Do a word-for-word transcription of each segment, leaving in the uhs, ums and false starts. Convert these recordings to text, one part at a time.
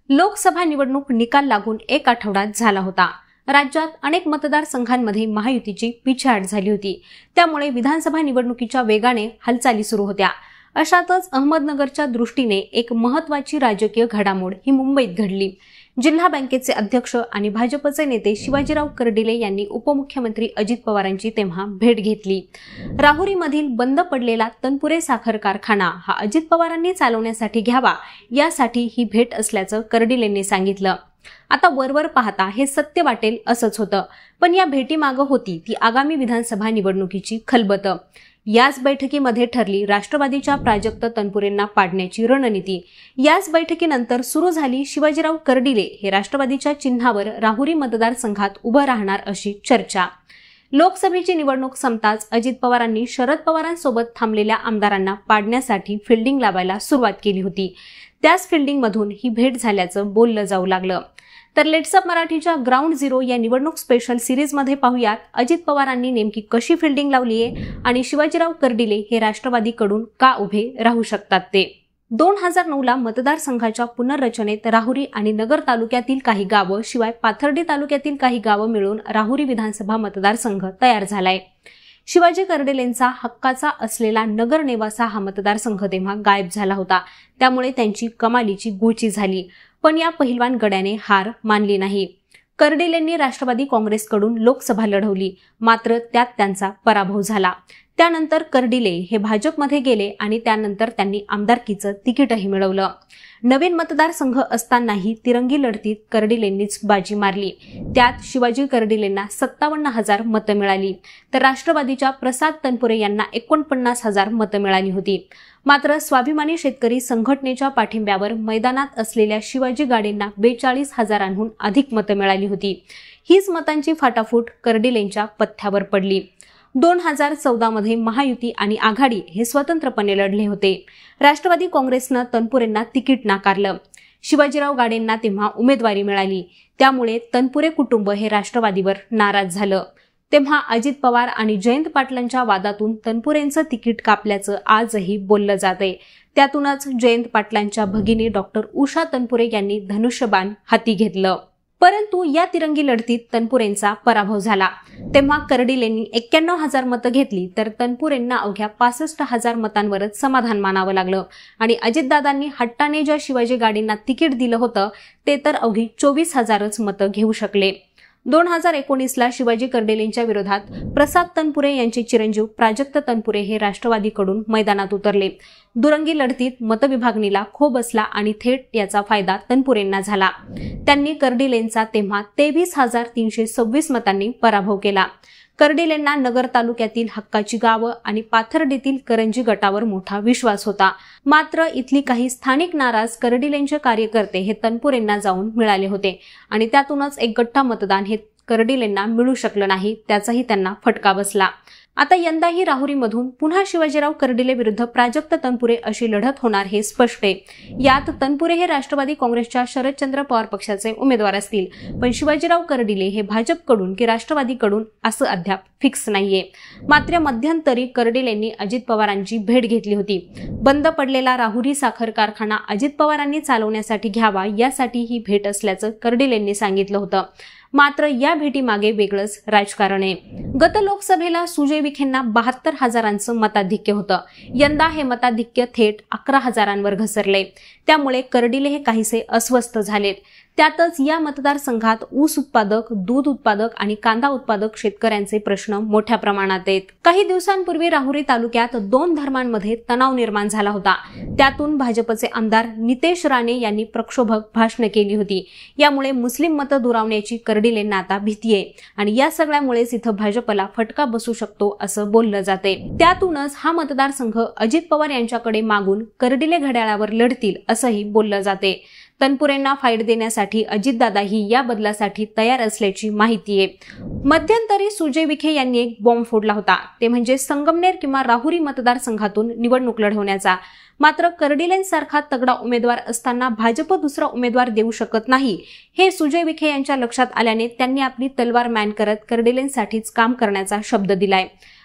लोकसभा निवडणूक निकाल लागून एक आठवड्यात झाला होता। राज्यात अनेक मतदारसंघांमध्ये महायुतीची पिछेहाट झाली होती। त्यामुळे विधानसभा निवडणुकीच्या वेगाने हालचाली सुरू होत्या। अशातच अहमदनगरच्या दृष्टीने एक महत्त्वाची राजकीय घडामोड ही मुंबईत घडली। जिल्हा बँकेचे अध्यक्ष आणि भाजपचे नेते शिवाजीराव कर्डिले यांनी उपमुख्यमंत्री अजित पवारांची तेव्हा भेट घेतली। राहुरीमधील बंद पडलेला तनपुरे साखर कारखाना हा अजित पवारांनी चालवण्यासाठी घ्यावा यासाठी ही भेट असल्याचं कर्डिलेंनी सांगितलं। आता वरवर पाहता हे सत्य वाटेल असंच होतं, पण या भेटीमागं होती ती आगामी विधानसभा निवडणुकीची खलबत। याच बैठकीमध्ये ठरली राष्ट्रवादीच्या प्राजक्त तनपुरेंना पाडण्याची रणनीती। याच बैठकीनंतर सुरू झाली शिवाजीराव कर्डिले हे राष्ट्रवादीच्या चिन्हावर राहुरी मतदारसंघात उभं राहणार अशी चर्चा। लोकसभेची निवडणूक संपताच अजित पवारांनी शरद पवारांसोबत थांबलेल्या आमदारांना पाडण्यासाठी फिल्डिंग लावायला सुरुवात केली होती। त्याच फिल्डिंगमधून ही भेट झाल्याचं बोललं जाऊ लागलं। तर लेट्स अप मराठीच्या ग्राउंड झिरो या निवडणूक स्पेशल सिरीजमध्ये पाहूयात अजित पवारांनी नेमकी कशी फिल्डिंग लावली आहे आणि शिवाजीराव कर्डिले हे राष्ट्रवादीकडून का उभे राहू शकतात ते। दोन हजार नऊ ला मतदारसंघाच्या पुनर्रचनेत राहुरी आणि नगर तालुक्यातील काही गावं शिवाय पाथर्डी तालुक्यातील काही गावं मिळून राहुरी विधानसभा मतदारसंघ तयार झालाय। शिवाजी कर्डिलेंचा हक्काचा असलेला नगर नेवासा हा मतदारसंघ तेव्हा गायब झाला होता। त्यामुळे त्यांची कमालीची गोची झाली, पण या पहिलवान गड्याने हार मानली नाही। कर्डिलेंनी राष्ट्रवादी काँग्रेसकडून लोकसभा लढवली, मात्र त्यात त्यांचा पराभव झाला। त्यानंतर कर्डिले हे भाजपमध्ये गेले आणि त्यानंतर त्यांनी आमदारकीचं तिकीटही मिळवलं। नवीन मतदारसंघ असतानाही तिरंगी लढतीत कर्डिलेंनीच बाजी मारली। त्यात शिवाजी कर्डिलेंना सत्तावन्न हजार मतं मिळाली, तर राष्ट्रवादीच्या प्रसाद तनपुरे यांना एकोणपन्नास हजार मतं मिळाली होती। मात्र स्वाभिमानी शेतकरी संघटनेच्या पाठिंब्यावर मैदानात असलेल्या शिवाजी गाडेंना बेचाळीस हजारांहून अधिक मतं मिळाली होती। हीच मतांची फाटाफूट कर्डिलेंच्या पथ्यावर पडली। दोन हजार चौदा मध्ये महायुती आणि आघाडी हे स्वतंत्रपणे लढले होते। राष्ट्रवादी काँग्रेसनं तनपुरेंना तिकीट नाकारलं। शिवाजीराव गाडेंना तेव्हा उमेदवारी मिळाली, त्यामुळे तनपुरे कुटुंब हे राष्ट्रवादीवर नाराज झालं। तेव्हा अजित पवार आणि जयंत पाटलांच्या वादातून तनपुरेंचं तिकीट कापल्याचं आजही बोललं जातंय। त्यातूनच जयंत पाटलांच्या भगिनी डॉक्टर उषा तनपुरे यांनी धनुष्यबाण हाती घेतलं। परंतु या तिरंगी लढतीत तनपुरेंचा पराभव झाला। तेव्हा कर्डिलेंनी एक्क्याण्णव हजार मतं घेतली, तर तनपुरेंना अवघ्या पासष्ट हजार मतांवरच समाधान मानावं लागलं आणि अजितदादांनी हट्टाने ज्या शिवाजी गाडींना तिकीट दिलं होतं ते तर अवघी चोवीस हजारच मतं घेऊ शकले। दोन हजार एकोणीस ला शिवाजी कर्डिलेंच्या विरोधात प्रसाद तनपुरे यांचे चिरंजीव प्राजक्त तनपुरे हे राष्ट्रवादीकडून मैदानात उतरले। दुरंगी लढतीत मतविभागणीला खो बसला आणि थेट याचा फायदा तनपुरेंना झाला। त्यांनी कर्डिलेंचा तेव्हा तेवीस हजार तीनशे सव्वीस मतांनी पराभव केला। कर्डिलेंना नगर तालुक्यातील हक्काची गावं आणि पाथर्डीतील करंजी गटावर मोठा विश्वास होता। मात्र इथली काही स्थानिक नाराज कर्डिलेंचे कार्यकर्ते हे तनपुरेंना जाऊन मिळाले होते आणि त्यातूनच एक गठ्ठा मतदान हे कर्डिलेंना मिळू शकलं नाही, त्याचाही त्यांना फटका बसला। आता यंदाही राहुरीमधून पुन्हा शिवाजीराव कर्डिले विरुद्ध प्राजक्त तनपुरे अशी लढत होणार हे स्पष्ट आहे। यात तनपुरे हे राष्ट्रवादी काँग्रेसच्या शरदचंद्र पवार पक्षाचे उमेदवार असतील, पण शिवाजीराव कर्डिले हे भाजपकडून की राष्ट्रवादीकडून असं अद्याप फिक्स नाहीये। मात्र मध्यंतरी कर्डिलेंनी अजित पवारांची भेट घेतली होती। बंद पडलेला राहुरी साखर कारखाना अजित पवारांनी चालवण्यासाठी घ्यावा यासाठी ही भेट असल्याचं कर्डिलेंनी सांगितलं होतं। मात्र या भेटीमागे वेगळंच राजकारण आहे। गत लोकसभेला सुजय विखेंना बहात्तर हजारांचं मताधिक्य होतं। यंदा हे मताधिक्य थेट अकरा हजारांवर घसरले, त्यामुळे कर्डिले हे काहीसे अस्वस्थ झालेत। त्यातच या मतदारसंघात ऊस उत्पादक, दूध उत्पादक आणि कांदा उत्पादक शेतकऱ्यांचे प्रश्न मोठ्या प्रमाणात आहेत। काही दिवसांपूर्वी राहुरी तालुक्यात दोन धर्मांमध्ये तणाव निर्माण झाला होता। त्यातून भाजपचे आमदार नितेश राणे यांनी प्रक्षोभक भाषणे केली होती। यामुळे मुस्लिम मतं दुरावण्याची कर्डिलेंना आता भीती आहे आणि या सगळ्यामुळेच इथं भाजपला फटका बसू शकतो असं बोललं जाते। त्यातूनच हा मतदारसंघ अजित पवार यांच्याकडे मागून कर्डिले घड्याळावर लढतील असंही बोललं जाते। तनपुरेंना फाईट देण्यासाठी अजितदादाही या बदलासाठी तयार असल्याची माहिती आहे। मध्यंतरी सुजय विखे यांनी एक बॉम्ब फोडला होता, ते म्हणजे संगमनेर किंवा राहुरी मतदारसंघातून निवडणूक लढवण्याचा। मात्र कर्डिलेंसारखा तगडा उमेदवार असताना भाजप दुसरा उमेदवार देऊ शकत नाही हे सुजय विखे यांच्या लक्षात आल्याने त्यांनी आपली तलवार मॅन करत कर्डिलेंसाठीच काम करण्याचा शब्द दिलाय।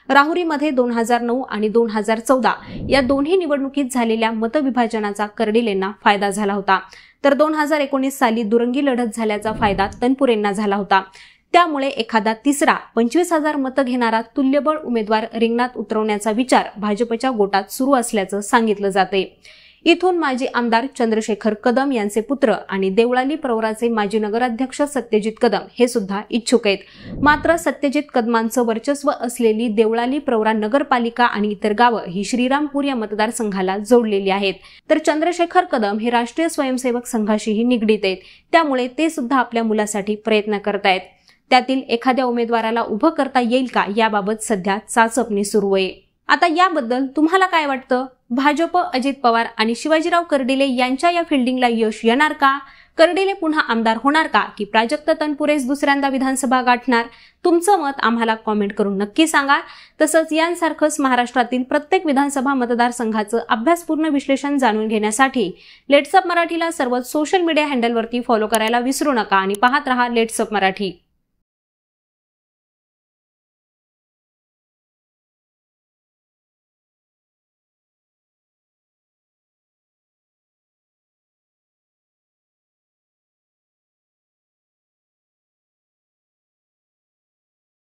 राहुरीमध्ये दोन हजार नऊ आणि दोन हजार चौदा या दोन्ही निवडणुकीत झालेल्या मतविभाजनाचा कर्डिलेंना फायदा झाला होता, तर दोन हजार एकोणीस साली दुरंगी लढत झाल्याचा फायदा तनपुरेंना झाला होता. त्यामुळे एखादा तिसरा पंचवीस हजार मतं घेणारा तुल्यबळ उमेदवार रिंगणात उतरवण्याचा विचार भाजपच्या गोटात सुरू असल्याचं सांगितलं जाते. इथून माजी आमदार चंद्रशेखर कदम यांचे पुत्र आणि देवळाली प्रवराचे माजी नगराध्यक्ष सत्यजित कदम हे सुद्धा इच्छुक आहेत. मात्र सत्यजित कदमांचं वर्चस्व असलेली देवळाली प्रवरा नगरपालिका आणि इतर गावं ही श्रीरामपूर या मतदारसंघाला जोडलेली आहेत, तर चंद्रशेखर कदम हे राष्ट्रीय स्वयंसेवक संघाशीही निगडीत आहेत. त्यामुळे ते सुद्धा आपल्या मुलासाठी प्रयत्न करतायत. त्यातील एखाद्या उमेदवाराला उभं करता येईल का याबाबत सध्या चाचपणी सुरू आहे. आता याबद्दल तुम्हाला काय वाटतं? भाजप, अजित पवार आणि शिवाजीराव कर्डिले यांच्या या फिल्डिंगला यश येणार का? कर्डिले पुन्हा आमदार होणार का की प्राजक्त तनपुरेस दुसऱ्यांदा विधानसभा गाठणार? तुमचं मत आम्हाला कॉमेंट करून नक्की सांगा. तसंच यांसारखंच महाराष्ट्रातील प्रत्येक विधानसभा मतदारसंघाचं अभ्यासपूर्ण विश्लेषण जाणून घेण्यासाठी लेट्सअप मराठीला सर्व सोशल मीडिया हँडलवरती फॉलो करायला विसरू नका आणि पाहत रहा लेट्सअप मराठी.